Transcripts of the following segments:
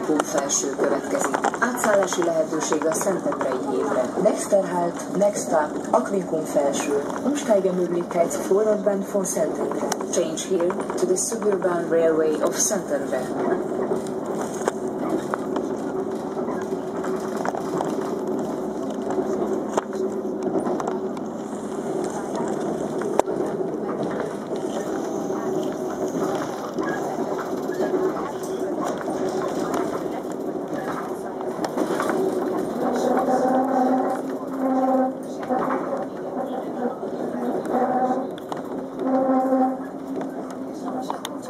Aquincum felső következik. Átszállási lehetőség a Szentendrei hétre. Nächster Halt, next stop, Aquincum felső. Umsteigemöglichkeit Vorortbahn von Szentendre. Change here to the suburban railway of Szentendre.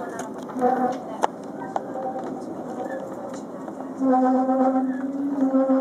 Thank you.